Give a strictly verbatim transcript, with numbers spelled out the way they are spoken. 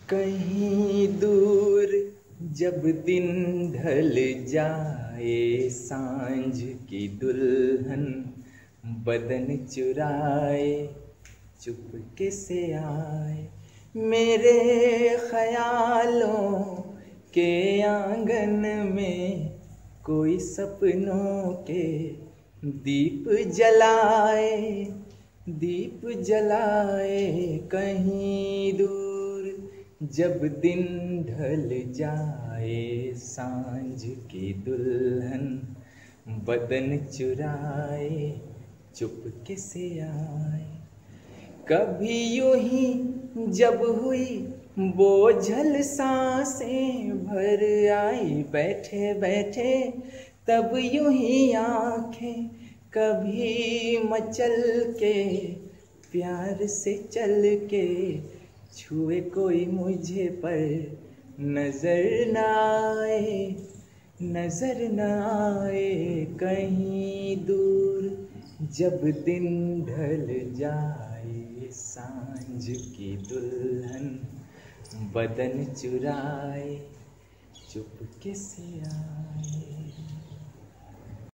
कहीं दूर जब दिन ढल जाए, सांझ की दुल्हन बदन चुराए चुपके से आए मेरे ख्यालों के आंगन में, कोई सपनों के दीप जलाए दीप जलाए। कहीं दूर जब दिन ढल जाए, सांझ की दुल्हन बदन चुराए चुपके से आए। कभी यूं ही जब हुई बोझल सांसें भर आई, बैठे बैठे तब यूं ही आंखें कभी मचल के, प्यार से चल के छुए कोई मुझे पर नजर न आए नजर न आए। कहीं दूर जब दिन ढल जाए, सांझ की दुल्हन बदन चुराए चुपके से आए।